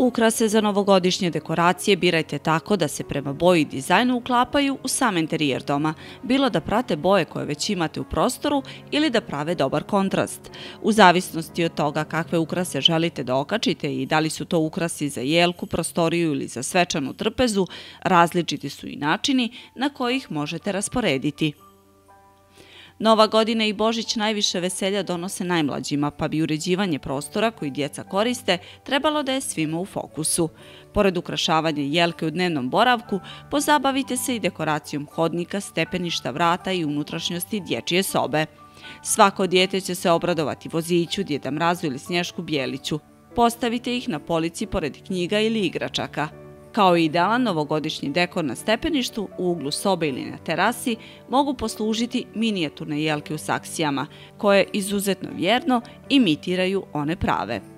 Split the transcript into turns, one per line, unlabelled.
Ukrase za novogodišnje dekoracije birajte tako da se prema boji i dizajnu uklapaju u sam interijer doma, bilo da prate boje koje već imate u prostoru ili da prave dobar kontrast. U zavisnosti od toga kakve ukrase želite da okačite i da li su to ukrasi za jelku, prostoriju ili za svečanu trpezu, različiti su i načini na koji ih možete rasporediti. Nova godina i Božić najviše veselja donose najmlađima, pa bi uređivanje prostora koji djeca koriste trebalo da je svima u fokusu. Pored ukrašavanja jelke u dnevnom boravku, pozabavite se i dekoracijom hodnika, stepeništa, vrata i unutrašnjosti dječje sobe. Svako dijete će se obradovati voziću, Djeda Mrazu ili Snježku Bijeliću. Postavite ih na polici pored knjiga ili igračaka. Kao i idealan novogodišnji dekor na stepeništu, u uglu sobe ili na terasi mogu poslužiti minijaturne jelke u saksijama, koje izuzetno vjerno imitiraju one prave.